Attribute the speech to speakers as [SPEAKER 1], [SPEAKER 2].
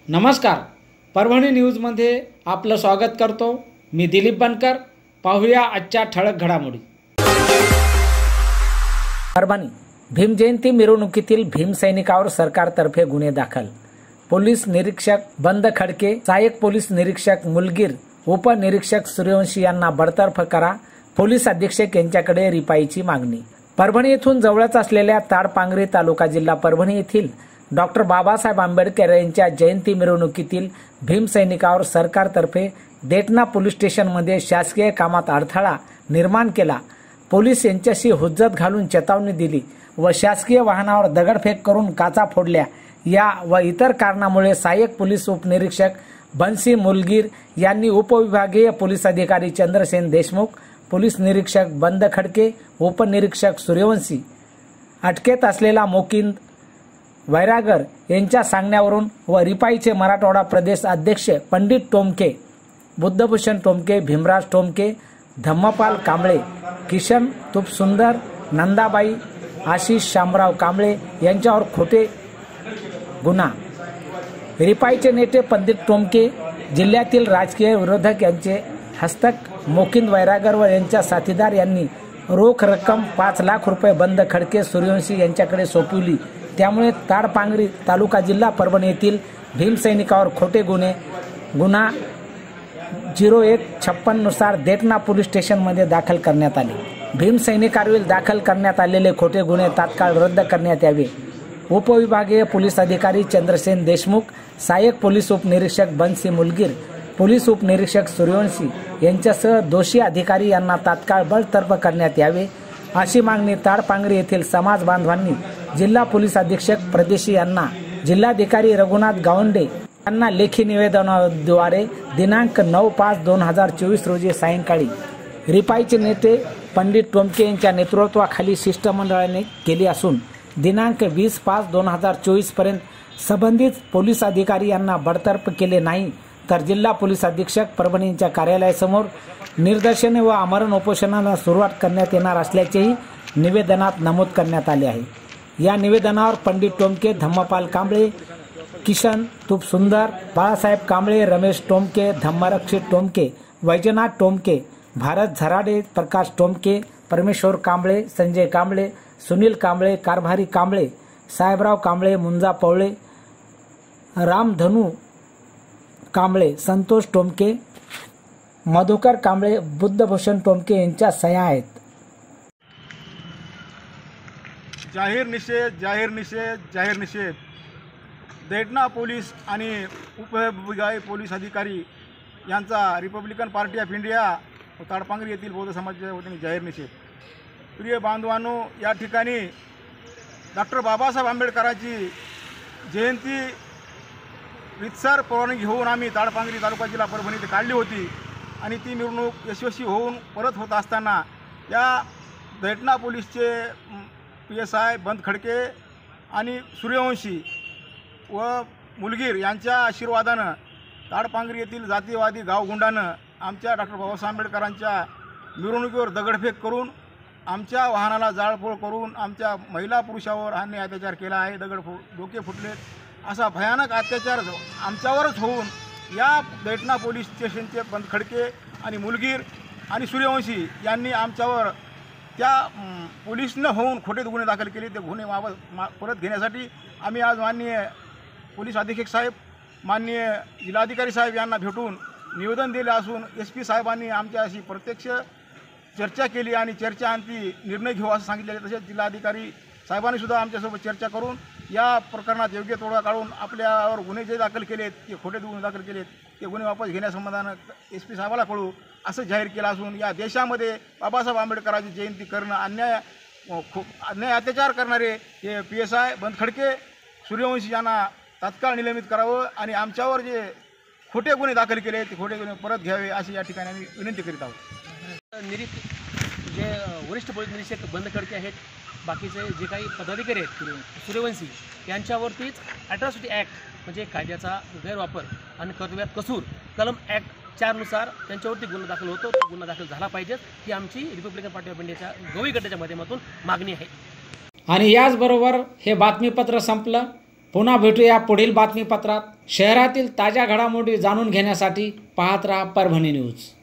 [SPEAKER 1] नमस्कार, परभणी न्यूजमध्ये आपलं स्वागत करतो। मी दिलीप बनकर। पाहूया आजच्या ठळक घडामोडी।
[SPEAKER 2] परभणी भीम जयंती मिरवणुकीतील भीम सैनिकावर सरकारतर्फे गुन्हे दाखल। पोलीस निरीक्षक बंद खडके, सहाय्यक पोलीस निरीक्षक मुलगीर, उपनिरीक्षक सूर्यवंशी यांना बडतर्फ करा। पोलीस अधीक्षक यांच्याकडे रिपाईची मागणी। परभणी येथून जवळच असलेल्या ताडपांगरी तालुका जिल्हा परभणी येथील डॉक्टर बाबासाहेब आंबेडकर यांच्या जयंती मिरवणुकीतील भीम सैनिकावर सरकारतर्फे देटना पोलीस स्टेशनमध्ये शासकीय कामात अडथळा निर्माण केला। पोलीस यांच्याशी हुज्जत घालून चेतावणी दिली व शासकीय वाहनावर दगडफेक करून काचा फोडल्या। या व इतर कारणामुळे सहाय्यक पोलीस उपनिरीक्षक बन्सी मुलगीर यांनी उपविभागीय पोलीस अधिकारी चंद्रसेन देशमुख, पोलीस निरीक्षक बंद खडके, उपनिरीक्षक सूर्यवंशी, अटकेत असलेला मोकिंद वैरागर यांच्या सांगण्यावरून व रिपाईचे मराठवाडा प्रदेश अध्यक्ष पंडित टोमके, बुद्धभूषण टोमके, भीमराज टोमके, धम्मपाल कांबळे, किशन तुपसुंदर, नंदाबाई, आशिष शामराव कांबळे यांच्यावर खोटे गुन्हा। रिपाईचे नेते पंडित टोमके, जिल्ह्यातील राजकीय विरोधक यांचे हस्तक मोकिंद वैरागर व यांच्या साथीदार यांनी रोख रक्कम 5 लाख रुपये बंद खडके सूर्यवंशी यांच्याकडे सोपवली। त्यामुळे ताडपांगरी तालुका जिल्हा परभणी येथील भीम सैनिकावर खोटे गुन्हा 0156 नुसार देटना पोलीस स्टेशनमध्ये दाखल करण्यात आले। भीम सैनिकांविरुद्ध दाखल करण्यात आलेले खोटे गुन्हे तात्काळ रद्द करण्यात यावे। उपविभागीय पोलीस अधिकारी चंद्रसेन देशमुख, सहाय्यक पोलीस उपनिरीक्षक बन्सी मुलगीर, पोलीस उपनिरीक्षक सूर्यवंशी यांच्यासह दोषी अधिकारी यांना तात्काळ बडतर्फ करण्यात यावे, अशी मागणी ताडपांगरी येथील समाज बांधवांनी जिल्हा पोलीस अधीक्षक प्रदेशी यांना जिल्हाधिकारी रघुनाथ गावंडे यांना लेखी निवेदनाद्वारे दिनांक 9/5/2024 रोजी सायंकाळी रिपाईचे नेते पंडित टोमके यांच्या नेतृत्वाखाली शिष्टमंडळाने केली असून दिनांक 20/5/2024 पर्यंत संबंधित पोलीस अधिकारी यांना बडतर्फ केले नाही तर जिल्हा पोलीस अधीक्षक परभणीच्या कार्यालयासमोर निदर्शने व आमरण उपोषणाला सुरुवात करण्यात येणार असल्याचेही निवेदनात नमूद करण्यात आले आहे। या निवेदनावर पंडित टोमके, धम्मपाल कांबळे, किशन तुपसुंदर, बाळासाहेब कांबळे, रमेश टोमके, धम्मरक्षित टोमके, वैजनाथ टोमके, भारत झराडे, प्रकाश टोमके, परमेश्वर कांबळे, संजय कांबळे, सुनील कांबळे, कारभारी कांबळे, साहेबराव कांबळे, मुंजा पवळे, रामधनु कांबळे, संतोष टोमके, मधुकर कांबळे, बुद्धभूषण टोमके यांच्या सह्या आहेत।
[SPEAKER 3] जाहीर निषेध, जाहीर निषेध, जाहीर निषेध। देटना पोलीस आणि उपविभागीय पोलीस अधिकारी यांचा रिपब्लिकन पार्टी ऑफ इंडिया व ताडपांगरी येथील बौद्ध समाजाच्या वतीने जाहीर निषेध। प्रिय बांधवांनो, या ठिकाणी डॉक्टर बाबासाहेब आंबेडकरांची जयंती रितसर परवानगी घेऊन आम्ही ताडपांगरी तालुका जिल्हा परभणी इथे काढली होती आणि ती मिरवणूक यशस्वी होऊन परत होत असताना या देटना पोलीसचे PSI बंद खडके आणि सूर्यवंशी व मुलगीर यांच्या आशीर्वादानं ताडपांगरी येथील जातीवादी गावगुंडानं आमच्या डॉक्टर बाबासाहेब आंबेडकरांच्या मिरवणुकीवर दगडफेक करून आमच्या वाहनाला जाळपोळ करून आमच्या महिला पुरुषावर अन्य अत्याचार केला आहे। डोके फुटले असा भयानक अत्याचार आमच्यावरच होऊन या देटना पोलीस स्टेशनचे बंद खडके आणि मुलगीर आणि सूर्यवंशी यांनी आमच्यावर त्या पोलीसनं होऊन खोटे गुन्हे दाखल केले। ते गुन्हे परत घेण्यासाठी आम्ही आज माननीय पोलीस अधीक्षक साहेब, माननीय जिल्हाधिकारी साहेब यांना भेटून निवेदन दिले असून SP साहेबांनी आमच्याशी प्रत्यक्ष चर्चा केली आणि चर्चेअंती निर्णय घेऊ असं सांगितले। तसेच जिल्हाधिकारी साहेबांनी सुद्धा आमच्यासोबत चर्चा करून या प्रकरणात योग्य तोडगा काढून आपल्यावर गुन्हे जे दाखल केलेत, ते खोटे गुन्हे दाखल केलेत, ते गुन्हे वापस घेण्यासंबंधानं SP साहेबाला कळू असं जाहीर केलं असून या देशामध्ये बाबासाहेब आंबेडकरांची जयंती करणं अन्याय अत्याचार करणारे हे PSI बंद खडके, सूर्यवंशी यांना तात्काळ निलंबित करावं आणि आमच्यावर जे खोटे गुन्हे दाखल केले ते खोटे गुन्हे परत घ्यावे अशी या ठिकाणी आम्ही विनंती करीत आहोत।
[SPEAKER 4] जे वरिष्ठ पोलीस निरीक्षक बंद खडके आहेत, बाकीचे जे काही पदाधिकारी आहेत सूर्यवंशी यांच्यावरतीच अॅट्रॉसिटी ॲक्ट म्हणजे कायद्याचा गैरवापर आणि कर्तव्यात कसूर कलम ॲक्ट 4 नुसार त्यांच्यावरती गुन्हा दाखल होतो। तो गुन्हा दाखल झाला पाहिजे ही आमची रिपब्लिकन पार्टी ऑफ इंडियाच्या गवई गटाच्या माध्यमातून मागणी आहे।
[SPEAKER 1] आणि याचबरोबर हे बातमीपत्र संपलं। पुन्हा भेटूया पुढील बातमीपत्रात. शहरातील ताज्या घडामोडी जाणून घेण्यासाठी पाहत रहा परभणी न्यूज.